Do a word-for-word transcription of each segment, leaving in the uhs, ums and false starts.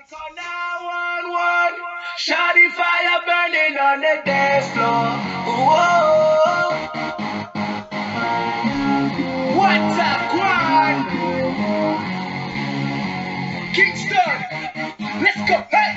Call nine one one. Shawty fire burning on the dance floor. Whoa. What's up, Quan? Kingston. Let's go. Hey.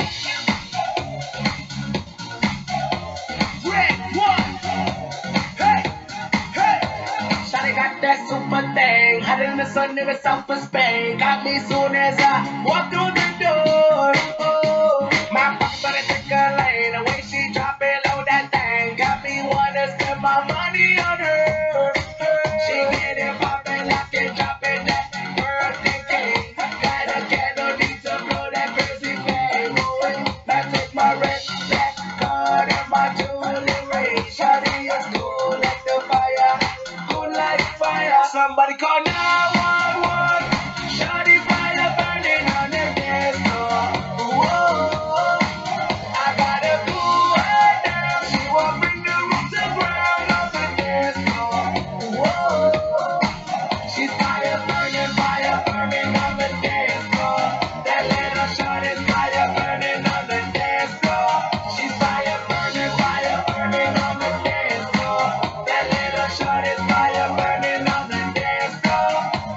Red one. Hey. Hey. Shawty got that super thing. Hotter than the sun in the south of Spain. Got me soon as I walk through the door. Oh, my pocket better take a lane. The way she drop it low, that thing got me wanna spend my money on her. She get it poppin', lock it, drop it, that birthday cake. Got a candle, need to blow that crazy flame. Now take my red, black card and my jewelry. Shawty is cool like the fire, cool like fire. Somebody call nine one one. Shawty fire burning on the dance floor. Whoa, I gotta cool her down. She won't bring the roof to ground on the dance floor. Whoa, she's fire burning, fire burning on the dance floor. That little shot is fire burning on the dance floor. She's fire burning, fire burning on the dance floor. That little shot is fire burning on the dance floor.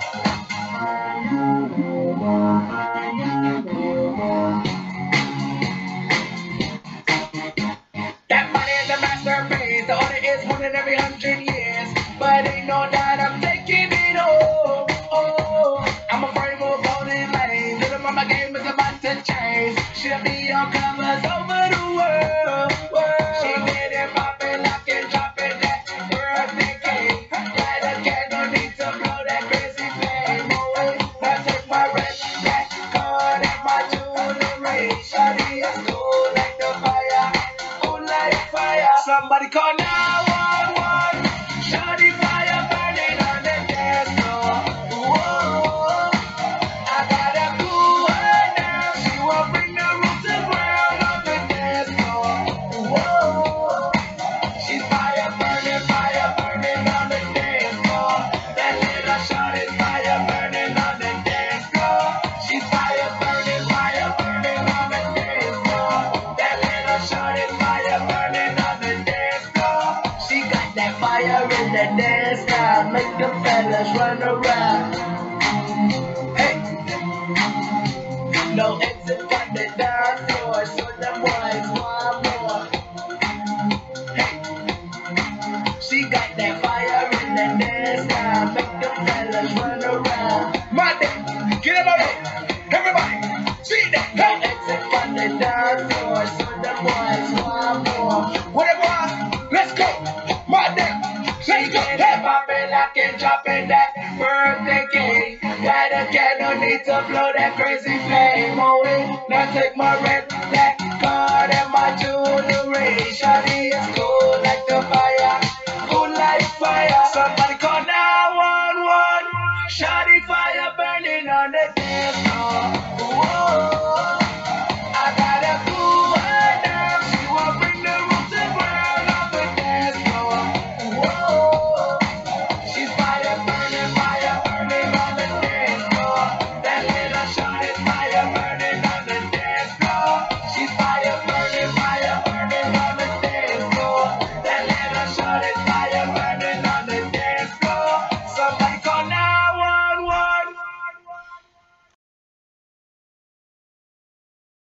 That money is a masterpiece. The order is one in every hundred years. But ain't no doubt I'm taking it all. Oh, I'm afraid we'll go this lane. Little mama game is about to change. She'll be on covers over the world. world. She did it poppin', lock and drop it, that birthday cake. Light a candle, need to blow that crazy flame. Oh, now take my red, black card and my jewelry. Shawty is cool like the fire, cool like fire. Somebody call nine one one. Shawty fire burning on the dance floor. Whoa, I gotta cool her down. She won't bring the roof to ground on the dance floor. Whoa, she's fire burning, fire burning on the dance floor. That little shot is fire burning on the dance floor. She's fire burning, fire burning on the dance floor. That little shot is fire burning on the dance floor. She got that fire in the dance now, make the fellas run around. Hey, no exit from the dance floor, so the boys want more. Hey, she got that fire in the dance now, make the fellas run around. Monday, get up on it, everybody, see that. No exit from the dance floor, so the boys want more. Whatever, let's go. Monday, let's go. Hey, poppin', lock and droppin' that birthday cake. Got a candle, need to blow that crazy flame. Oh, wait, now take my red, black